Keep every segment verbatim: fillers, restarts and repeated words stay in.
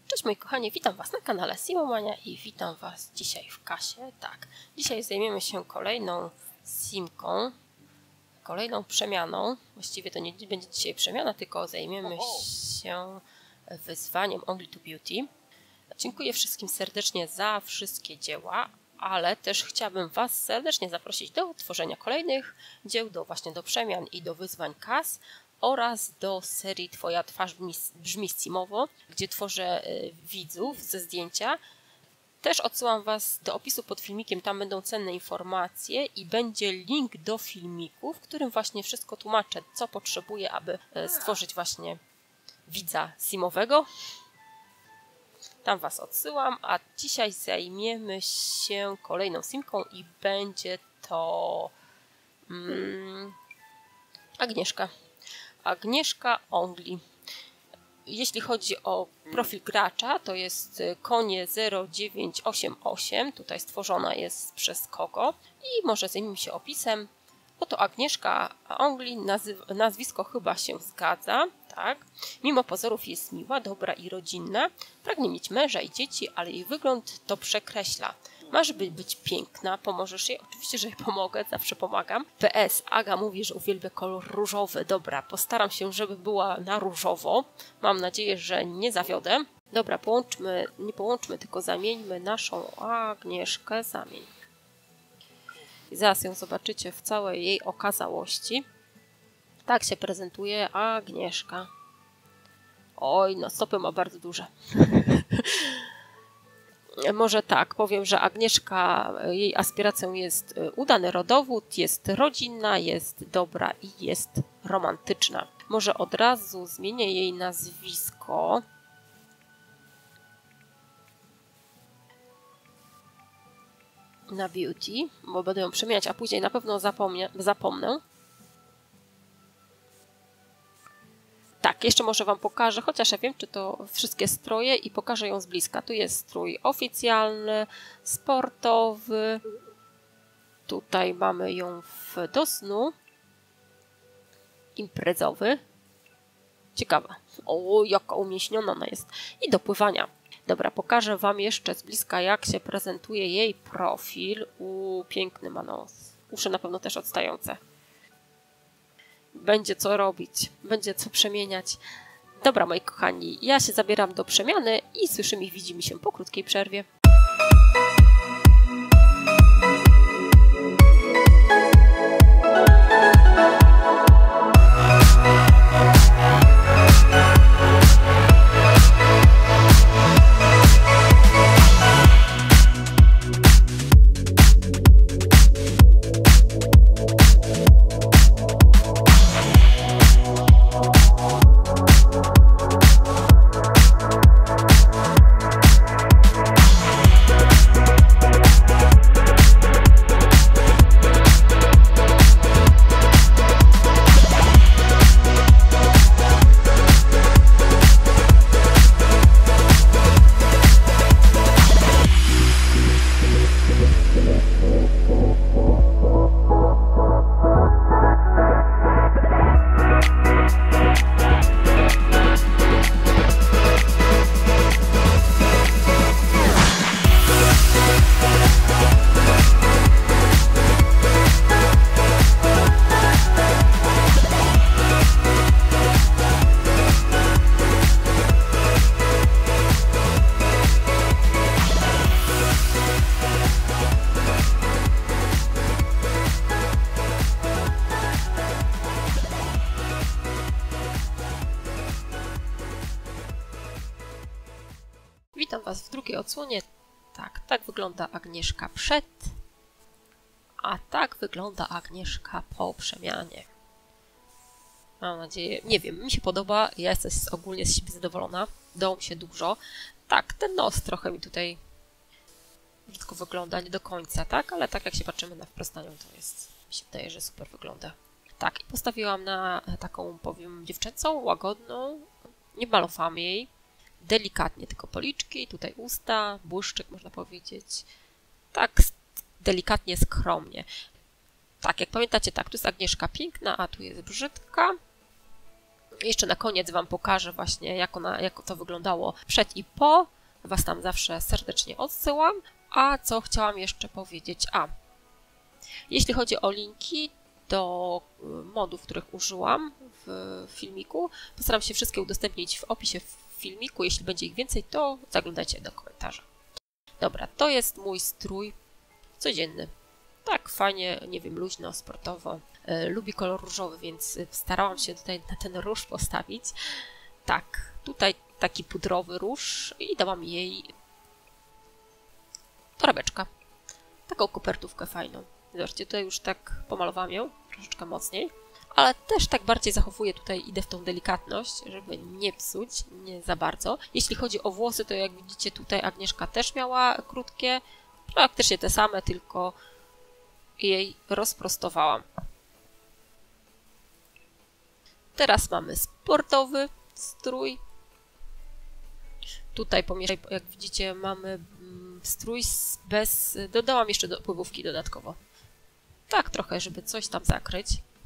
Cześć moi kochani, witam Was na kanale Simomania i witam Was dzisiaj w kasie. Tak, dzisiaj zajmiemy się kolejną simką, kolejną przemianą. Właściwie to nie będzie dzisiaj przemiana, tylko zajmiemy się wyzwaniem Only to Beauty. Dziękuję wszystkim serdecznie za wszystkie dzieła, ale też chciałabym Was serdecznie zaprosić do tworzenia kolejnych dzieł, do właśnie do przemian i do wyzwań kas, oraz do serii Twoja twarz brzmi, brzmi simowo, gdzie tworzę y, widzów ze zdjęcia. Też odsyłam Was do opisu pod filmikiem, tam będą cenne informacje i będzie link do filmiku, w którym właśnie wszystko tłumaczę, co potrzebuję, aby y, stworzyć właśnie widza simowego. Tam Was odsyłam, a dzisiaj zajmiemy się kolejną simką i będzie to mm, Agnieszka. Agnieszka Only. Jeśli chodzi o profil gracza, to jest konie zero dziewięć osiem osiem. Tutaj stworzona jest przez kogo. I może zajmijmy się opisem. Oto Agnieszka Only, nazwisko chyba się zgadza. Tak. Mimo pozorów jest miła, dobra i rodzinna. Pragnie mieć męża i dzieci, ale jej wygląd to przekreśla. Masz by być piękna, pomożesz jej? Oczywiście, że jej pomogę, zawsze pomagam. P S. Aga mówi, że uwielbia kolor różowy. Dobra, postaram się, żeby była na różowo. Mam nadzieję, że nie zawiodę. Dobra, połączmy, nie połączmy, tylko zamieńmy naszą Agnieszkę. Zamień. I zaraz ją zobaczycie w całej jej okazałości. Tak się prezentuje Agnieszka. Oj, no stopy ma bardzo duże. Może tak, powiem, że Agnieszka, jej aspiracją jest udany rodowód, jest rodzinna, jest dobra i jest romantyczna. Może od razu zmienię jej nazwisko. Na Beauty, bo będę ją przemieniać, a później na pewno zapomnę. zapomnę. Tak, jeszcze może Wam pokażę, chociaż ja wiem, czy to wszystkie stroje i pokażę ją z bliska. Tu jest strój oficjalny, sportowy. Tutaj mamy ją w do snu. Imprezowy. Ciekawa. O, jaka umieśniona ona jest. I do pływania. Dobra, pokażę Wam jeszcze z bliska, jak się prezentuje jej profil. U, piękny ma nos. Uszy na pewno też odstające. Będzie co robić, będzie co przemieniać. Dobra, moi kochani, ja się zabieram do przemiany i słyszymy i widzimy się po krótkiej przerwie. Witam Was w drugiej odsłonie. Tak, tak wygląda Agnieszka przed, a tak wygląda Agnieszka po przemianie. Mam nadzieję, nie wiem, mi się podoba, ja jestem ogólnie z siebie zadowolona, dało mi się dużo. Tak, ten nos trochę mi tutaj brzydko wygląda, nie do końca, tak, ale tak jak się patrzymy na wprost na nią, to jest, mi się wydaje, że super wygląda. Tak, i postawiłam na taką, powiem, dziewczęcą, łagodną, nie malowałam jej. Delikatnie tylko policzki, tutaj usta, błyszczyk można powiedzieć. Tak delikatnie, skromnie. Tak, jak pamiętacie, tak, tu jest Agnieszka piękna, a tu jest brzydka. Jeszcze na koniec Wam pokażę właśnie, jak, ona, jak to wyglądało przed i po. Was tam zawsze serdecznie odsyłam. A co chciałam jeszcze powiedzieć? A, jeśli chodzi o linki do modów, których użyłam w filmiku, postaram się wszystkie udostępnić w opisie filmiku. Jeśli będzie ich więcej, to zaglądajcie do komentarza. Dobra, to jest mój strój codzienny. Tak fajnie, nie wiem, luźno, sportowo. E, lubi kolor różowy, więc starałam się tutaj na ten róż postawić. Tak, tutaj taki pudrowy róż i dałam jej torebeczkę. Taką kopertówkę fajną. Zobaczcie, tutaj już tak pomalowałam ją, troszeczkę mocniej. Ale też tak bardziej zachowuję tutaj, idę w tą delikatność, żeby nie psuć, nie za bardzo. Jeśli chodzi o włosy, to jak widzicie tutaj Agnieszka też miała krótkie, praktycznie te same, tylko jej rozprostowałam. Teraz mamy sportowy strój. Tutaj pomieszczaj, jak widzicie, mamy strój bez... Dodałam jeszcze do pływówki dodatkowo. Tak trochę, żeby coś tam zakryć.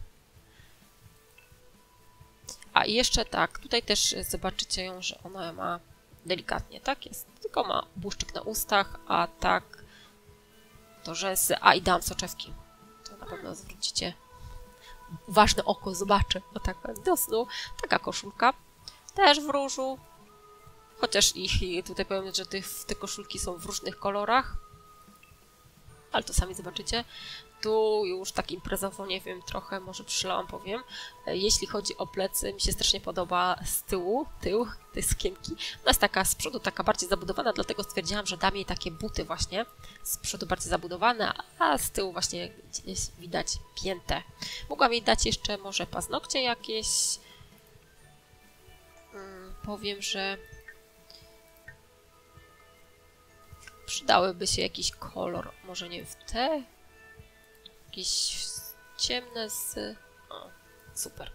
A i jeszcze tak, tutaj też zobaczycie ją, że ona ma delikatnie, tak jest. Tylko ma błyszczyk na ustach, a tak to rzęsy. A i dałam soczewki. To na pewno zwrócicie uważne oko, zobaczy. O tak do snu. Taka koszulka. Też w różu. Chociaż ich tutaj powiem, że te, te koszulki są w różnych kolorach. Ale to sami zobaczycie. Tu już tak imprezowo, nie wiem, trochę może przylałam, powiem. Jeśli chodzi o plecy, mi się strasznie podoba z tyłu, tył tej sukienki. Ona jest taka z przodu, taka bardziej zabudowana, dlatego stwierdziłam, że dam jej takie buty właśnie. Z przodu bardziej zabudowane, a z tyłu właśnie gdzieś widać piętę. Mogłam jej dać jeszcze może paznokcie jakieś. Hmm, powiem, że przydałyby się jakiś kolor, może nie wiem, w te... Jakieś ciemne z... O, super.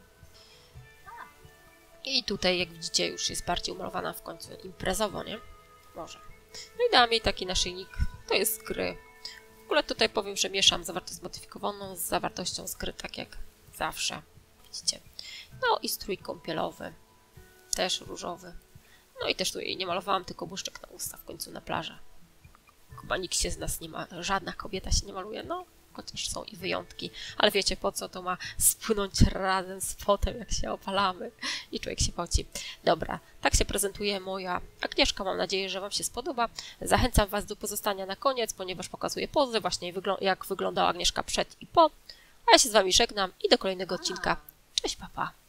I tutaj, jak widzicie, już jest bardziej umalowana w końcu imprezowo, nie? Może. No i dałam jej taki naszyjnik. To jest z gry. W ogóle tutaj powiem, że mieszam zawartość zmodyfikowaną z zawartością z gry, tak jak zawsze. Widzicie? No i strój kąpielowy. Też różowy. No i też tu jej nie malowałam, tylko błyszczyk na usta w końcu na plażę. Chyba nikt się z nas nie ma... Żadna kobieta się nie maluje, no. Chociaż są i wyjątki, ale wiecie po co to ma spłynąć razem z potem, jak się opalamy i człowiek się poci. Dobra, tak się prezentuje moja Agnieszka, mam nadzieję, że Wam się spodoba. Zachęcam Was do pozostania na koniec, ponieważ pokazuję pozy, właśnie jak wyglądała Agnieszka przed i po. A ja się z Wami żegnam i do kolejnego odcinka. Cześć, pa, pa.